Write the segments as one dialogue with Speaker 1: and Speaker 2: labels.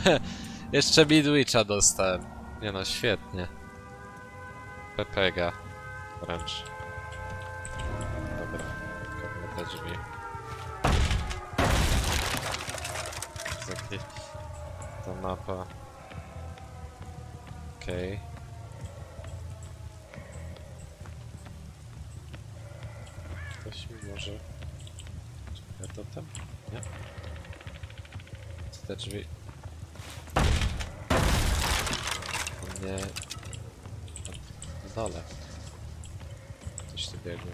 Speaker 1: Jeszcze Midwitcha dostałem. Nie no, świetnie. Pepega. Wręcz. Dobra, kopnę te drzwi. Z jakiej... Ta mapa... Okej. Ktoś mi może... Czekaj, to tam? Nie? Te drzwi... Nie... Na dole. Coś tu biegło.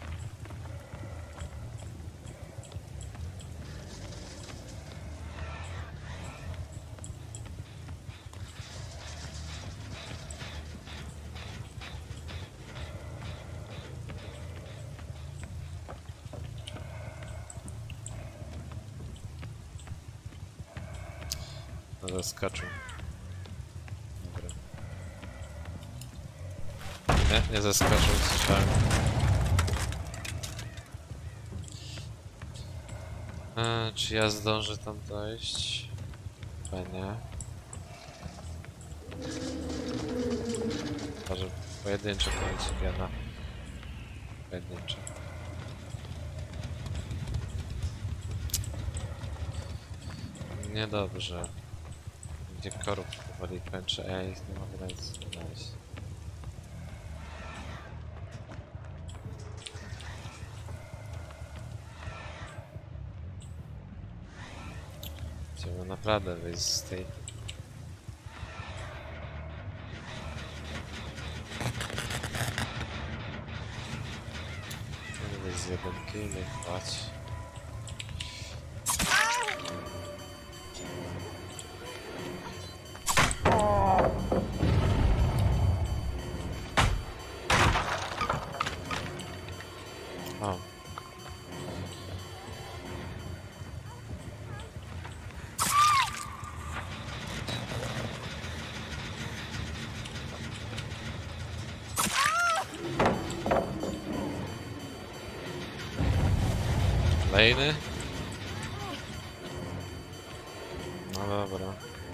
Speaker 1: No zaskoczył. Dobra. Nie zaskoczył, słyszałem. Czy ja zdążę tam dojść? Chyba nie. Może pojedynczo kończy gena. Pojedynczo. Niedobrze. Gdzie korów powoli kończy. Ej, nie mogę nic znaleźć. Chcemy naprawdę wyjść z tej... Chcemy wyjść z jedynki i nie płać. O. Kolejny? No dobra.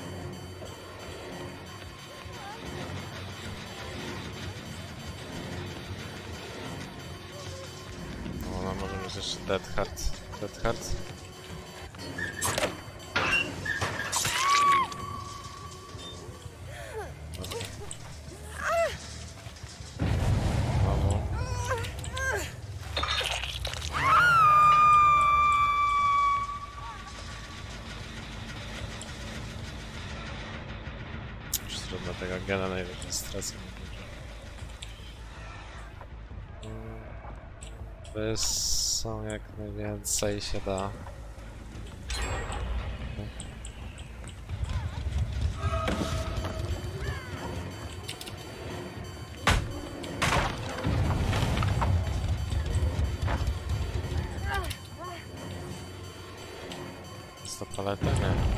Speaker 1: No może mieć jeszcze Dead Heart. Dead Heart? Znowu. Już trudno tego gena najwyżej stresem. Są jak najwięcej się da. Jest to paleta? Nie.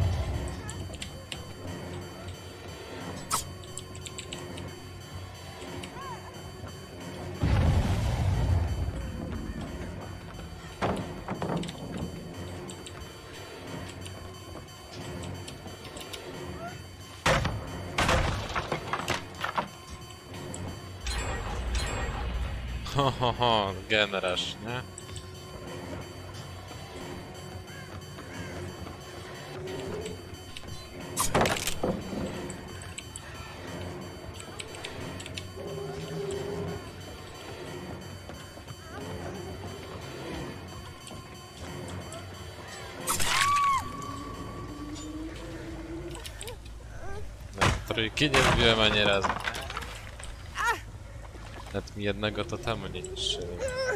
Speaker 1: Ho, generasz, nie? No, trójki nie wbiłem ani razu. Nawet mi jednego totemu nie niszczyli.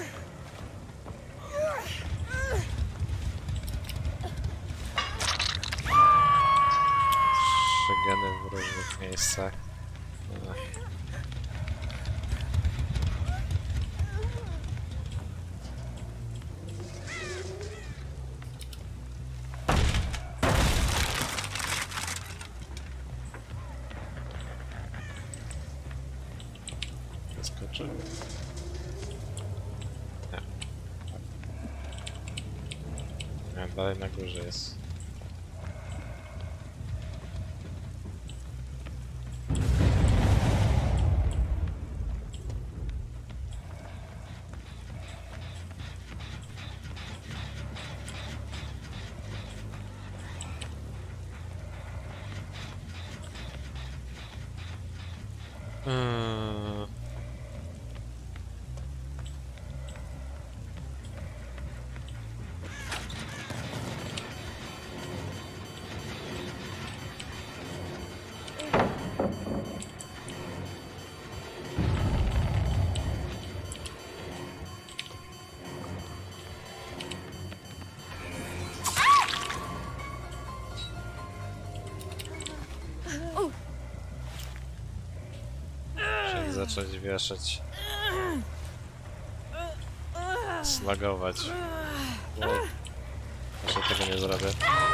Speaker 1: Trzy geny w różnych miejscach. Zaskoczy? Nie. Nie, dalej na górze jest. Hmm. Muszę zacząć wieszać. Slagować. Bo jeszcze tego nie zrobię.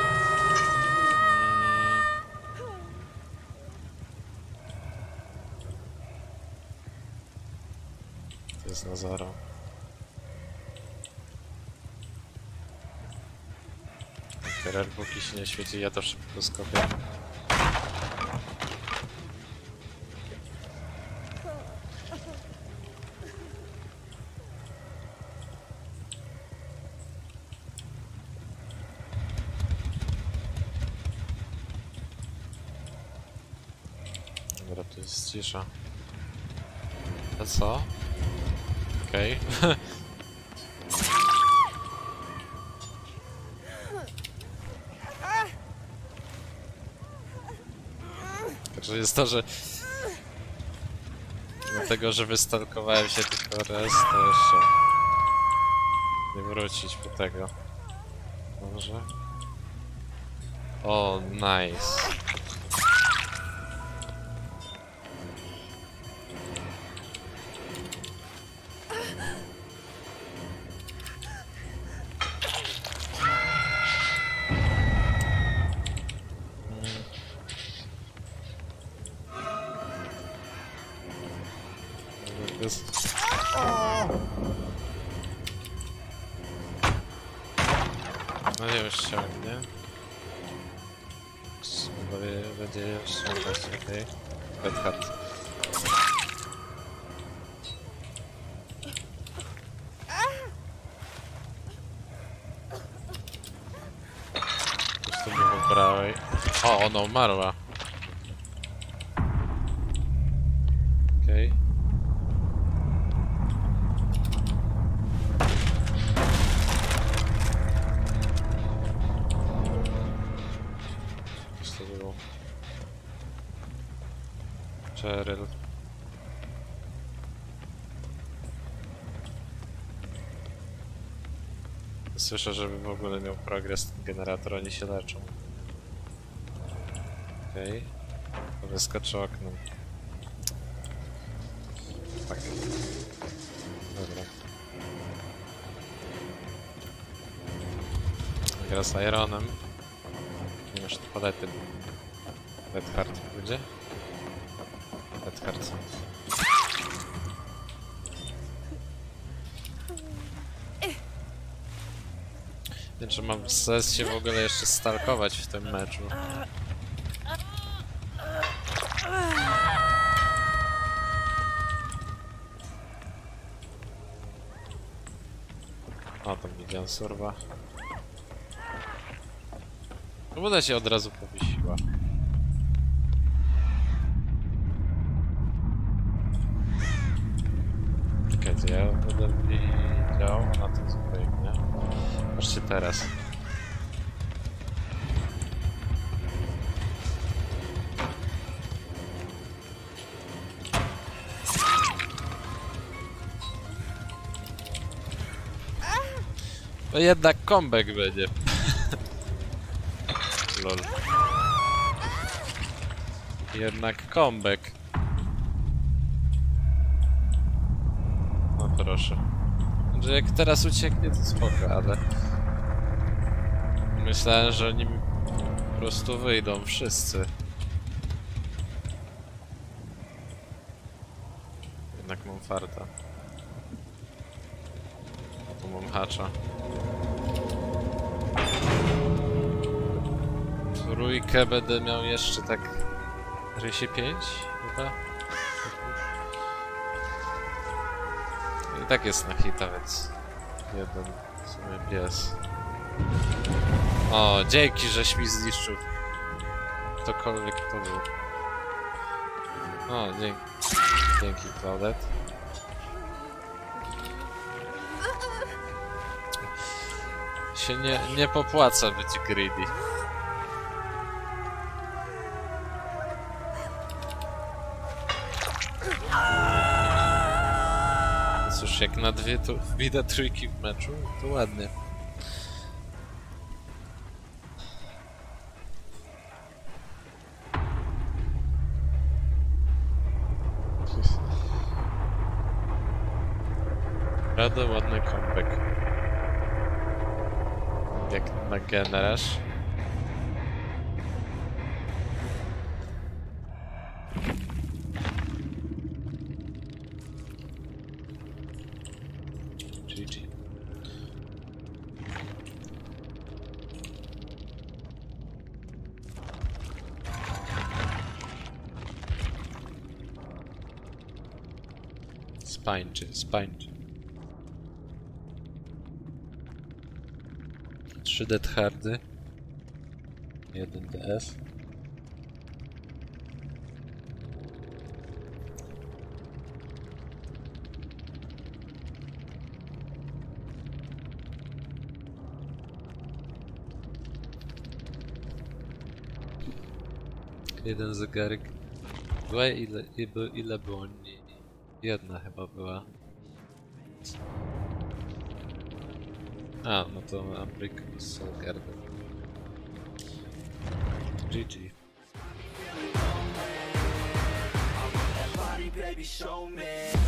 Speaker 1: To jest na zero. Teraz póki się nie świeci, ja to szybko skopię. Dobra, tu jest cisza. A co? Okej. Także jest to, że... Dlatego, że wystalkowałem się tylko raz, to jeszcze... Nie wrócić po tego. Może? O, nice. Jest... No nie już ściągnie. Będzie ściągać, okej. Red Hat. Coś tu było po prawej. O, ona umarła. Okej. Cheryl. Słyszę, żeby w ogóle miał progres ten generator, oni się leczą. Okej. To wyskoczy oknem. Tak. Dobra. Gra z Ironem. Nie masz tu palety. Red Heart będzie? Red Heart. Nie wiem, czy mam sens się w ogóle jeszcze stalkować w tym meczu. O, tam widziałem surwa. No woda się od razu powiesiła. Czekajcie, ja będę widział na tym zupełnie. Patrzcie teraz. To jednak comeback będzie. Lol. Jednak comeback. No proszę. Że jak teraz ucieknie, to spoko, ale... Myślałem, że oni po prostu wyjdą wszyscy. Jednak mam farta. A tu mam hacza. Trójkę będę miał jeszcze tak... Rysie 5 chyba? I tak jest na hita, więc... Jeden w sumie pies. O, dzięki, żeś mi zniszczył. Ktokolwiek to był. O, dzięki. Dzięki, Claudette. Się nie popłaca być greedy. Cóż, jak na dwie to widać trójki w meczu, to ładnie. Rada, ładny comeback. Jak na generasz. GG. Spańczy. 3 dead hardy. 1 DF. Jeden zegarek. Ile było? Jedna chyba była. A, no to Ambrick z Solgardem. GG.
Speaker 2: Baby, show me.